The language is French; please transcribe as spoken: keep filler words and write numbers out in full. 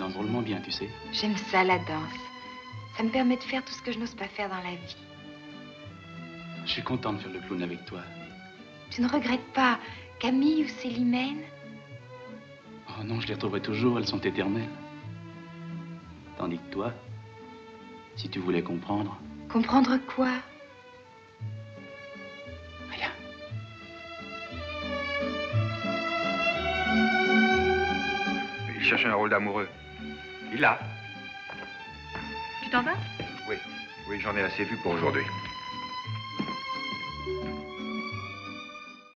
danse drôlement bien, tu sais. J'aime ça, la danse. Ça me permet de faire tout ce que je n'ose pas faire dans la vie. Je suis content de faire le clown avec toi. Tu ne regrettes pas Camille ou Célimène? Oh non, je les retrouverai toujours, elles sont éternelles. Tandis que toi, si tu voulais comprendre... Comprendre quoi? Rien. Il cherche un rôle d'amoureux. Il l'a. Tu t'en vas? Oui, oui, j'en ai assez vu pour aujourd'hui.